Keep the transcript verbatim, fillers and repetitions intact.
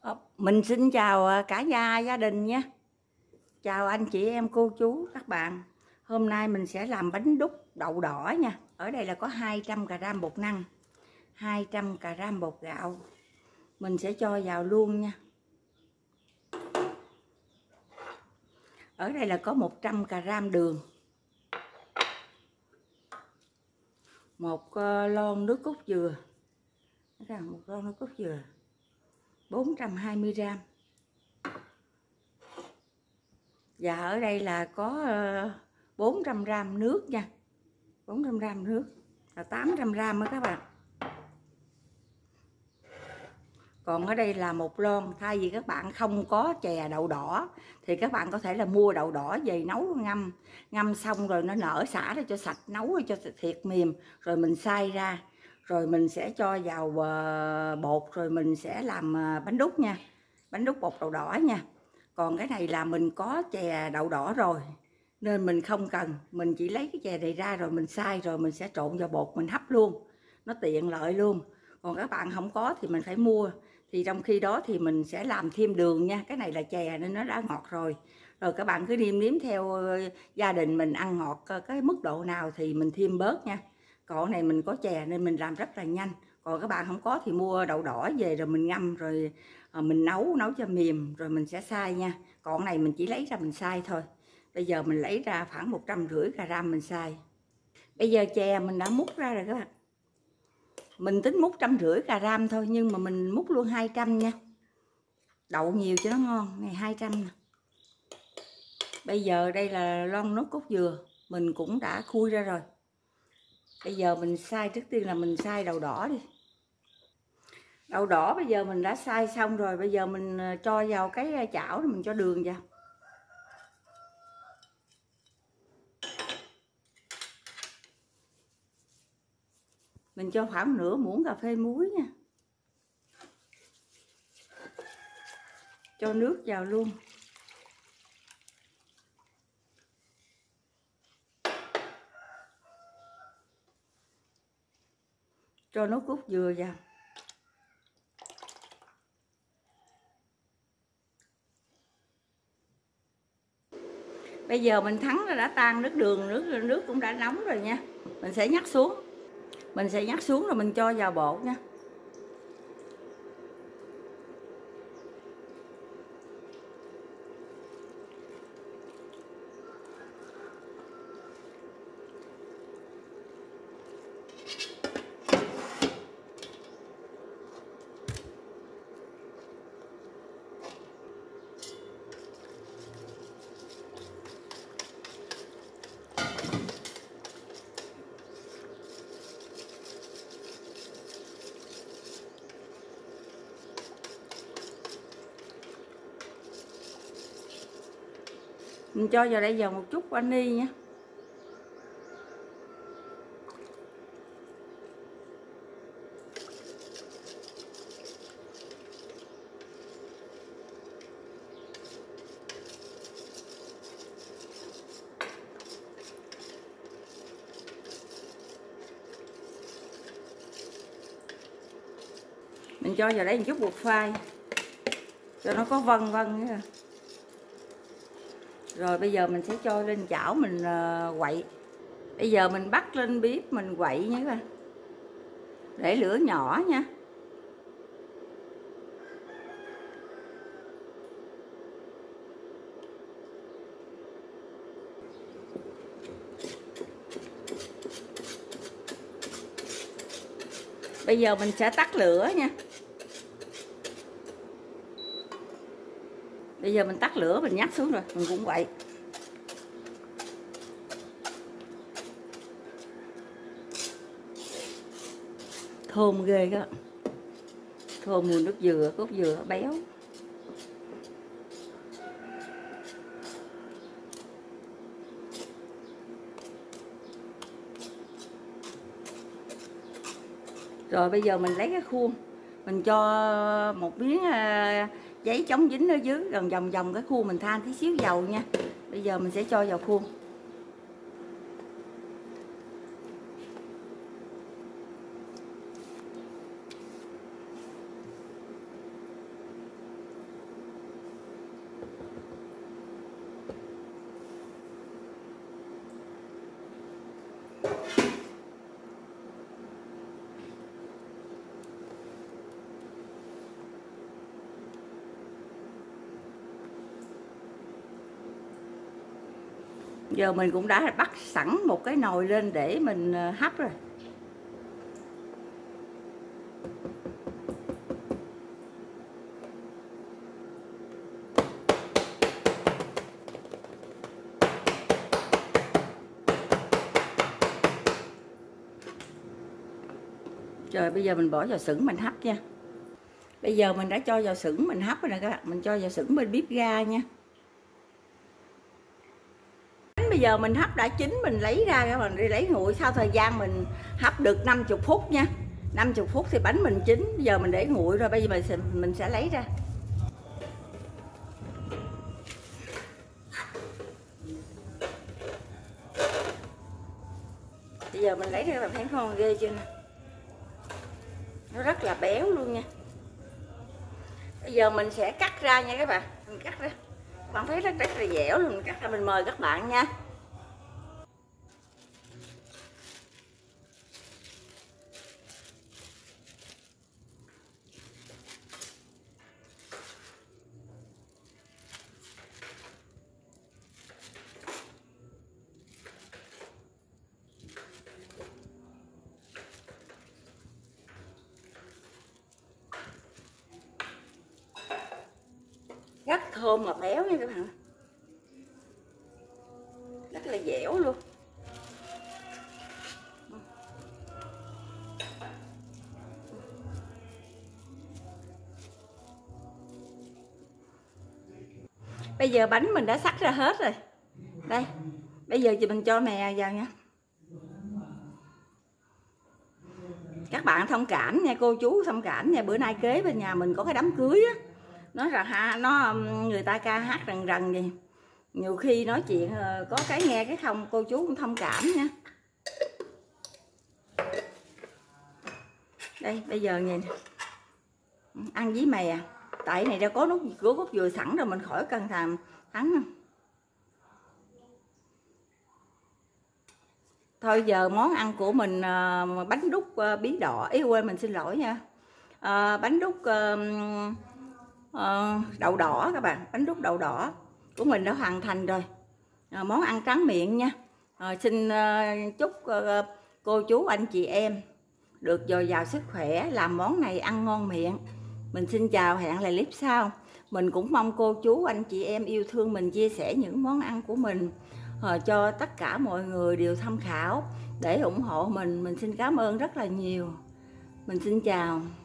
Ờ, Mình xin chào à, cả nhà gia đình nha. Chào anh chị em cô chú các bạn. Hôm nay mình sẽ làm bánh đúc đậu đỏ nha. Ở đây là có hai trăm gam bột năng, hai trăm gam bột gạo. Mình sẽ cho vào luôn nha. Ở đây là có một trăm gam đường, một lon nước cốt dừa, một lon nước cốt dừa, bốn trăm hai mươi gam. Và ở đây là có bốn trăm gam nước nha, bốn trăm gam nước là tám trăm gam đó các bạn. Còn ở đây là một lon. Thay vì các bạn không có chè đậu đỏ thì các bạn có thể là mua đậu đỏ về nấu ngâm ngâm xong rồi nó nở xả ra cho sạch, nấu cho thiệt mềm, rồi mình xay ra, rồi mình sẽ cho vào bột, rồi mình sẽ làm bánh đúc nha, bánh đúc bột đậu đỏ nha. Còn cái này là mình có chè đậu đỏ rồi nên mình không cần, mình chỉ lấy cái chè này ra rồi mình xay rồi mình sẽ trộn vào bột mình hấp luôn, nó tiện lợi luôn. Còn các bạn không có thì mình phải mua. Thì trong khi đó thì mình sẽ làm thêm đường nha. Cái này là chè nên nó đã ngọt rồi. Rồi các bạn cứ nêm nếm theo gia đình mình ăn ngọt cái mức độ nào thì mình thêm bớt nha. Còn này mình có chè nên mình làm rất là nhanh. Còn các bạn không có thì mua đậu đỏ về rồi mình ngâm, rồi mình nấu nấu cho mềm rồi mình sẽ xay nha. Còn này mình chỉ lấy ra mình xay thôi. Bây giờ mình lấy ra khoảng một trăm rưỡi gam mình xay. Bây giờ chè mình đã múc ra rồi các bạn. Mình tính múc trăm rưỡi gam thôi, nhưng mà mình múc luôn hai trăm nha. Đậu nhiều cho nó ngon. Này hai trăm nè. Bây giờ đây là lon nước cốt dừa, mình cũng đã khui ra rồi. Bây giờ mình xay, trước tiên là mình xay đậu đỏ đi. Đậu đỏ bây giờ mình đã xay xong rồi. Bây giờ mình cho vào cái chảo để mình cho đường vào. Mình cho khoảng nửa muỗng cà phê muối nha. Cho nước vào luôn. Cho nước cốt dừa vào. Bây giờ mình thắng là đã tan nước đường, nước nước cũng đã nóng rồi nha. Mình sẽ nhắc xuống. Mình sẽ nhắc xuống rồi mình cho vào bột nha. Mình cho vào đây vào một chút vani nha. Mình cho vào đây một chút bột phai cho nó có vân vân nữa. Rồi bây giờ mình sẽ cho lên chảo mình quậy. Bây giờ mình bắt lên bếp mình quậy nhé, để lửa nhỏ nha. Bây giờ mình sẽ tắt lửa nha. Bây giờ mình tắt lửa, mình nhắc xuống rồi, mình cũng quậy. Thơm ghê đó. Thơm mùi nước dừa, cốt dừa béo. Rồi bây giờ mình lấy cái khuôn, mình cho một miếng giấy chống dính ở dưới, gần vòng vòng cái khuôn mình than tí xíu dầu nha. Bây giờ mình sẽ cho vào khuôn. Giờ mình cũng đã bắt sẵn một cái nồi lên để mình hấp rồi. Rồi bây giờ mình bỏ vào xửng mình hấp nha. Bây giờ mình đã cho vào xửng mình hấp rồi nè các bạn. Mình cho vào xửng bên bếp ga nha. Bây giờ mình hấp đã chín, mình lấy ra các bạn, đi lấy nguội. Sau thời gian mình hấp được năm mươi phút nha. năm mươi phút thì bánh mình chín. Bây giờ mình để nguội rồi, bây giờ mình sẽ, mình sẽ lấy ra. Bây giờ mình lấy ra, các bạn thấy ngon ghê chưa nè. Nó rất là béo luôn nha. Bây giờ mình sẽ cắt ra nha các bạn. Mình cắt ra. Các bạn thấy rất, rất là dẻo luôn. Mình cắt ra, mình mời các bạn nha. Rất thơm mà béo nha các bạn. Rất là dẻo luôn. Bây giờ bánh mình đã xắt ra hết rồi. Đây. Bây giờ thì mình cho mè vào nha. Các bạn thông cảm nha, cô chú thông cảm nha. Bữa nay kế bên nhà mình có cái đám cưới á. Nói rằng ha, nó người ta ca hát rần rần gì. Nhiều khi nói chuyện có cái nghe cái không, cô chú cũng thông cảm nha. Đây, bây giờ nhìn ăn với mè. Tại này đã có nút cửa cốt dừa sẵn rồi, mình khỏi cần thàm thắng. Thôi giờ món ăn của mình uh, bánh đúc uh, bí đỏ, ý quên mình xin lỗi nha. Uh, bánh đúc uh, uh, đậu đỏ các bạn, bánh đúc đậu đỏ của mình đã hoàn thành rồi. Uh, món ăn tráng miệng nha. Uh, xin uh, chúc uh, cô chú anh chị em được dồi dào sức khỏe, làm món này ăn ngon miệng. Mình xin chào, hẹn lại clip sau. Mình cũng mong cô chú anh chị em yêu thương mình chia sẻ những món ăn của mình cho tất cả mọi người đều tham khảo để ủng hộ mình. Mình xin cảm ơn rất là nhiều. Mình xin chào.